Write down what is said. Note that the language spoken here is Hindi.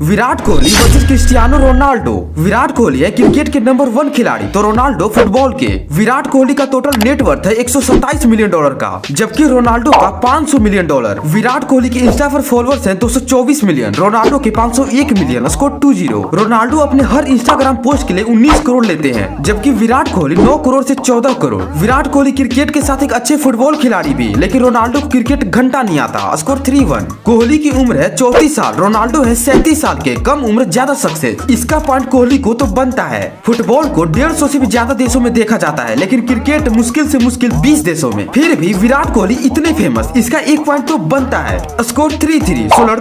Virat Kohli versus Cristiano Ronaldo. Virat Kohli है क्रिकेट के नंबर 1 खिलाड़ी तो रोनाल्डो फुटबॉल के। विराट कोहली का टोटल नेटवर्थ है $127 मिलियन का, जबकि रोनाल्डो का $500 मिलियन। विराट कोहली के इंस्टा पर फॉलोअर्स हैं 224 मिलियन, रोनाल्डो के 501 मिलियन। स्कोर 20। रोनाल्डो अपने हर इंस्टाग्राम पोस्ट के लिए 19 करोड़ लेते हैं, जबकि विराट कोहली 9 करोड़ से 14 करोड़। विराट कोहली क्रिकेट के साथ एक अच्छे फुटबॉल खिलाड़ी भी, लेकिन रोनाल्डो को क्रिकेट घंटा नहीं आता। स्कोर 3-1। कोहली की उम्र है 34 साल, रोनाल्डो है 37 साल के। कम उम्र ज्यादा सक्सेस, इसका पॉइंट कोहली को तो बनता है। फुटबॉल को 150 से भी ज्यादा देशों में देखा जाता है, लेकिन क्रिकेट मुश्किल से मुश्किल 20 देशों में। फिर भी विराट कोहली इतने फेमस, इसका एक पॉइंट तो बनता है। स्कोर 3-3।